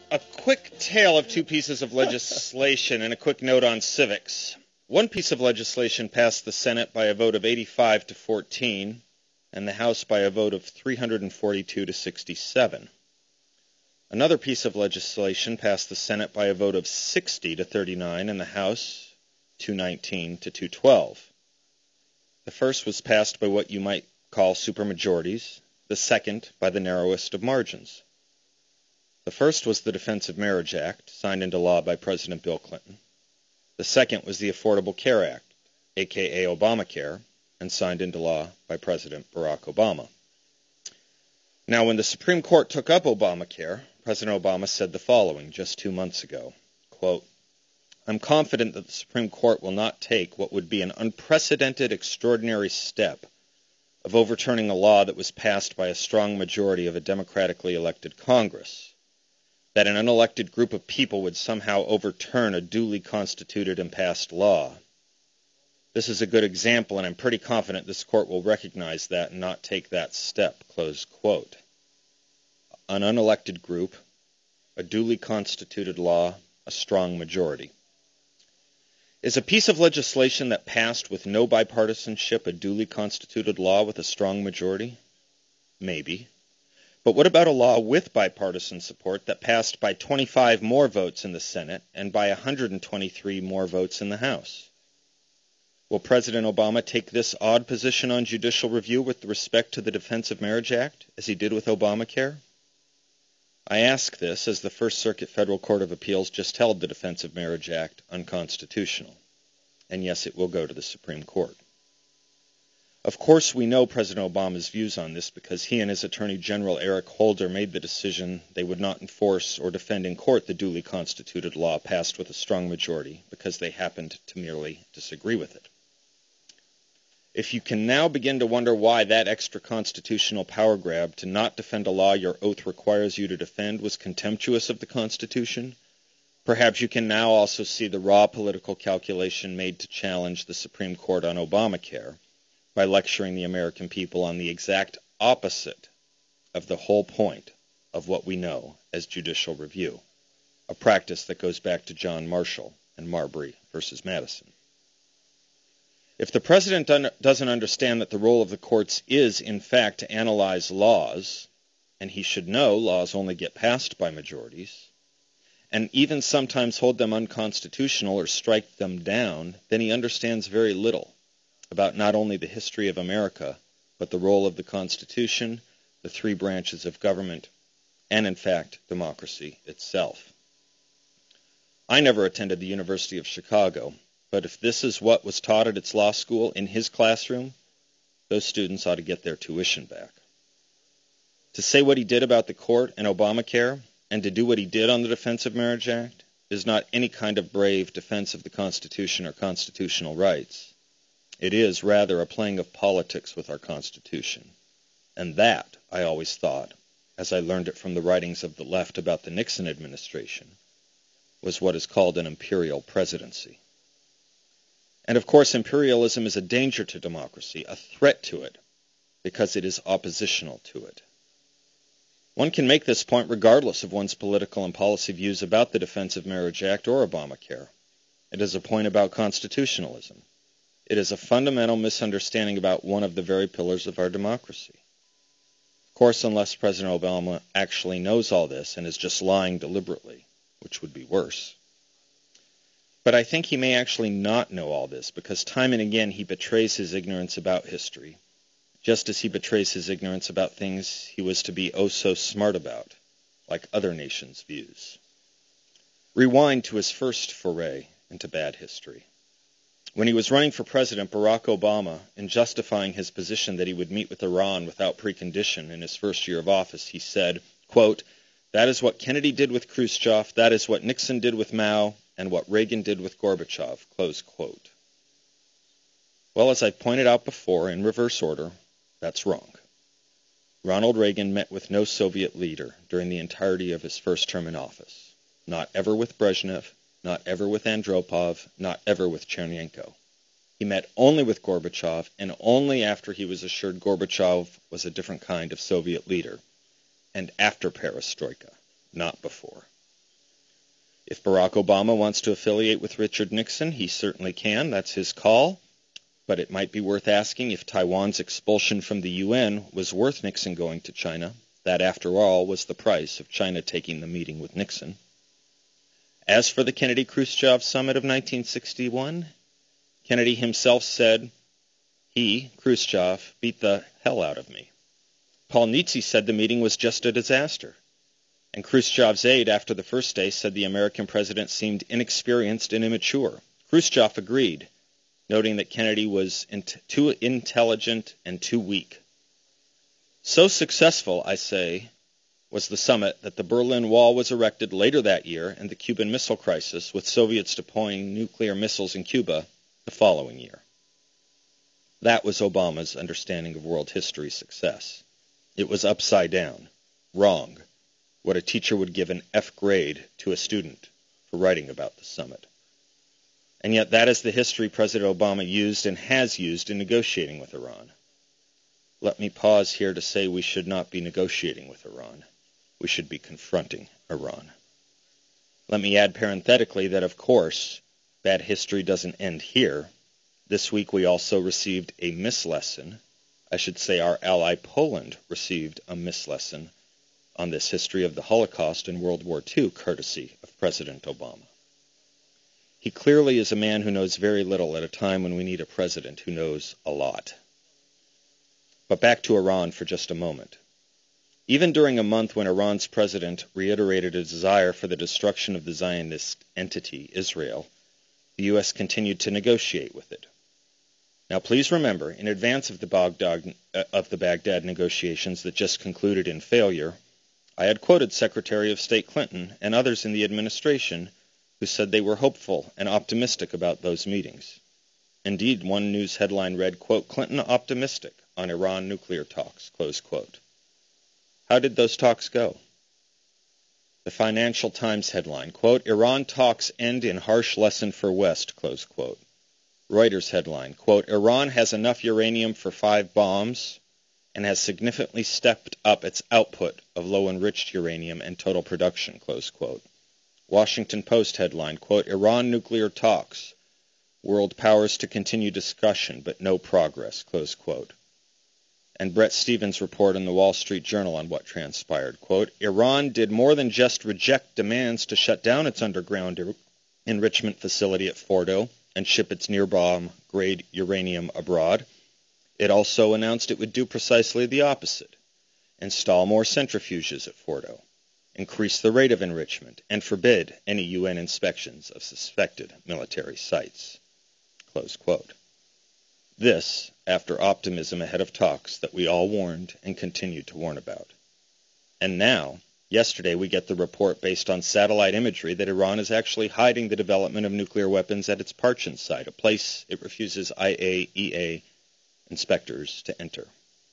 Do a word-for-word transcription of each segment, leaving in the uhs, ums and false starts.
A quick tale of two pieces of legislation and a quick note on civics. One piece of legislation passed the Senate by a vote of eighty-five to fourteen and the House by a vote of three hundred forty-two to sixty-seven. Another piece of legislation passed the Senate by a vote of sixty to thirty-nine and the House two nineteen to two twelve. The first was passed by what you might call supermajorities, the second by the narrowest of margins. The first was the Defense of Marriage Act, signed into law by President Bill Clinton. The second was the Affordable Care Act, aka Obamacare, and signed into law by President Barack Obama. Now, when the Supreme Court took up Obamacare, President Obama said the following just two months ago, quote, "I'm confident that the Supreme Court will not take what would be an unprecedented, extraordinary step of overturning a law that was passed by a strong majority of a democratically elected Congress, that an unelected group of people would somehow overturn a duly constituted and passed law. This is a good example, and I'm pretty confident this court will recognize that and not take that step," close quote. An unelected group, a duly constituted law, a strong majority. Is a piece of legislation that passed with no bipartisanship a duly constituted law with a strong majority? Maybe. But what about a law with bipartisan support that passed by twenty-five more votes in the Senate and by one hundred twenty-three more votes in the House? Will President Obama take this odd position on judicial review with respect to the Defense of Marriage Act, as he did with Obamacare? I ask this as the First Circuit Federal Court of Appeals just held the Defense of Marriage Act unconstitutional. And yes, it will go to the Supreme Court. Of course, we know President Obama's views on this because he and his Attorney General Eric Holder made the decision they would not enforce or defend in court the duly constituted law passed with a strong majority because they happened to merely disagree with it. If you can now begin to wonder why that extra constitutional power grab to not defend a law your oath requires you to defend was contemptuous of the Constitution, perhaps you can now also see the raw political calculation made to challenge the Supreme Court on Obamacare by lecturing the American people on the exact opposite of the whole point of what we know as judicial review, a practice that goes back to John Marshall and Marbury versus Madison. If the president un- doesn't understand that the role of the courts is, in fact, to analyze laws, and he should know laws only get passed by majorities, and even sometimes hold them unconstitutional or strike them down, then he understands very little about not only the history of America, but the role of the Constitution, the three branches of government, and, in fact, democracy itself. I never attended the University of Chicago, but if this is what was taught at its law school in his classroom, those students ought to get their tuition back. To say what he did about the court and Obamacare, and to do what he did on the Defense of Marriage Act, is not any kind of brave defense of the Constitution or constitutional rights. It is, rather, a playing of politics with our Constitution. And that, I always thought, as I learned it from the writings of the left about the Nixon administration, was what is called an imperial presidency. And of course, imperialism is a danger to democracy, a threat to it, because it is oppositional to it. One can make this point regardless of one's political and policy views about the Defense of Marriage Act or Obamacare. It is a point about constitutionalism. It is a fundamental misunderstanding about one of the very pillars of our democracy. Of course, unless President Obama actually knows all this and is just lying deliberately, which would be worse. But I think he may actually not know all this because time and again he betrays his ignorance about history, just as he betrays his ignorance about things he was to be oh so smart about, like other nations' views. Rewind to his first foray into bad history. When he was running for president, Barack Obama, in justifying his position that he would meet with Iran without precondition in his first year of office, he said, quote, "That is what Kennedy did with Khrushchev, that is what Nixon did with Mao, and what Reagan did with Gorbachev," close quote. Well, as I've pointed out before, in reverse order, that's wrong. Ronald Reagan met with no Soviet leader during the entirety of his first term in office. Not ever with Brezhnev, not ever with Andropov, not ever with Chernenko. He met only with Gorbachev, and only after he was assured Gorbachev was a different kind of Soviet leader, and after Perestroika, not before. If Barack Obama wants to affiliate with Richard Nixon, he certainly can. That's his call. But it might be worth asking if Taiwan's expulsion from the U N was worth Nixon going to China. That, after all, was the price of China taking the meeting with Nixon. As for the Kennedy-Khrushchev summit of nineteen sixty-one, Kennedy himself said, he, Khrushchev, beat the hell out of me. Paul Nietzsche said the meeting was just a disaster. And Khrushchev's aide, after the first day, said the American president seemed inexperienced and immature. Khrushchev agreed, noting that Kennedy was in- too intelligent and too weak. So successful, I say, was the summit that the Berlin Wall was erected later that year and the Cuban Missile Crisis, with Soviets deploying nuclear missiles in Cuba the following year. That was Obama's understanding of world history success. It was upside down, wrong, what a teacher would give an F grade to a student for writing about the summit. And yet that is the history President Obama used and has used in negotiating with Iran. Let me pause here to say we should not be negotiating with Iran. We should be confronting Iran. Let me add parenthetically that, of course, bad history doesn't end here. This week we also received a mislesson. I should say our ally Poland received a mislesson on this history of the Holocaust and World War Two, courtesy of President Obama. He clearly is a man who knows very little at a time when we need a president who knows a lot. But back to Iran for just a moment. Even during a month when Iran's president reiterated a desire for the destruction of the Zionist entity, Israel, the U S continued to negotiate with it. Now please remember, in advance of the Baghdad, uh, of the Baghdad negotiations that just concluded in failure, I had quoted Secretary of State Clinton and others in the administration who said they were hopeful and optimistic about those meetings. Indeed, one news headline read, quote, Clinton optimistic on Iran nuclear talks, close quote. How did those talks go? The Financial Times headline, quote, Iran talks end in harsh lesson for West, close quote. Reuters headline, quote, Iran has enough uranium for five bombs and has significantly stepped up its output of low-enriched uranium and total production, close quote. Washington Post headline, quote, Iran nuclear talks. World powers to continue discussion, but no progress, close quote. And Brett Stevens' report in the Wall Street Journal on what transpired, quote, Iran did more than just reject demands to shut down its underground er- enrichment facility at Fordo and ship its near-bomb-grade uranium abroad. It also announced it would do precisely the opposite, install more centrifuges at Fordo, increase the rate of enrichment, and forbid any U N inspections of suspected military sites, close quote. This, after optimism ahead of talks that we all warned and continued to warn about. And now, yesterday we get the report based on satellite imagery that Iran is actually hiding the development of nuclear weapons at its Parchin site, a place it refuses I A E A inspectors to enter.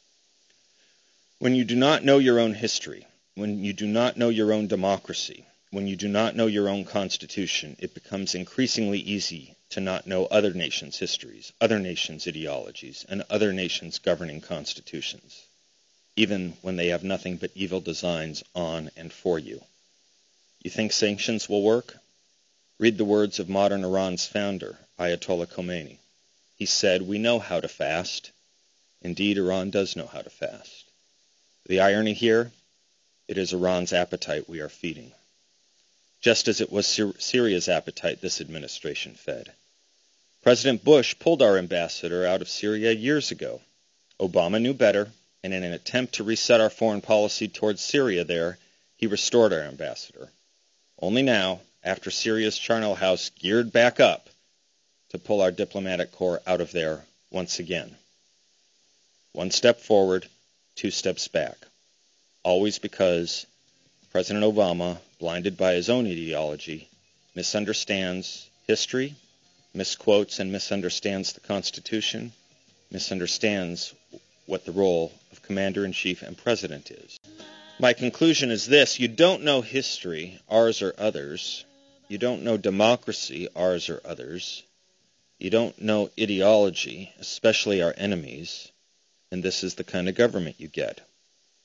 When you do not know your own history, when you do not know your own democracy, when you do not know your own constitution, it becomes increasingly easy to not know other nations' histories, other nations' ideologies, and other nations' governing constitutions, even when they have nothing but evil designs on and for you. You think sanctions will work? Read the words of modern Iran's founder, Ayatollah Khomeini. He said, we know how to fast. Indeed, Iran does know how to fast. The irony here, it is Iran's appetite we are feeding, just as it was Syr- Syria's appetite this administration fed. President Bush pulled our ambassador out of Syria years ago. Obama knew better, and in an attempt to reset our foreign policy towards Syria there, he restored our ambassador. Only now, after Syria's charnel house geared back up, to pull our diplomatic corps out of there once again. One step forward, two steps back. Always because President Obama, blinded by his own ideology, misunderstands history, misquotes and misunderstands the Constitution, misunderstands what the role of Commander-in-Chief and President is. My conclusion is this: you don't know history, ours or others. You don't know democracy, ours or others. You don't know ideology, especially our enemies. And this is the kind of government you get.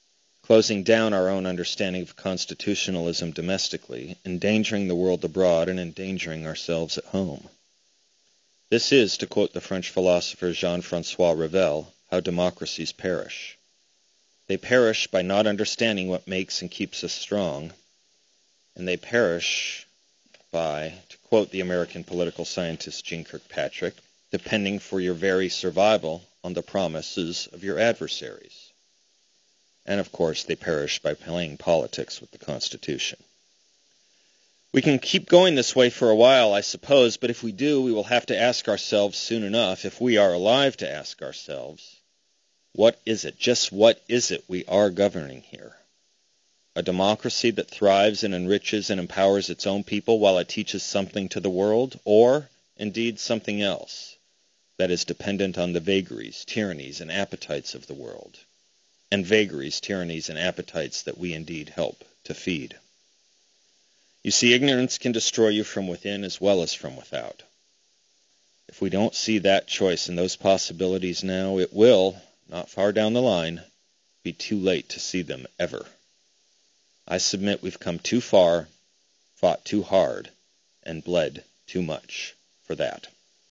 closing down our own understanding of constitutionalism domestically, endangering the world abroad, and endangering ourselves at home. This is, to quote the French philosopher Jean-François Revel, how democracies perish. They perish by not understanding what makes and keeps us strong, and they perish by, to quote the American political scientist Jeane Kirkpatrick, depending for your very survival on the promises of your adversaries. And of course, they perish by playing politics with the Constitution. We can keep going this way for a while, I suppose, but if we do, we will have to ask ourselves soon enough, if we are alive to ask ourselves, what is it, just what is it we are governing here? A democracy that thrives and enriches and empowers its own people while it teaches something to the world, or, indeed, something else that is dependent on the vagaries, tyrannies, and appetites of the world, and vagaries, tyrannies, and appetites that we indeed help to feed. You see, ignorance can destroy you from within as well as from without. If we don't see that choice and those possibilities now, it will, not far down the line, be too late to see them ever. I submit we've come too far, fought too hard, and bled too much for that.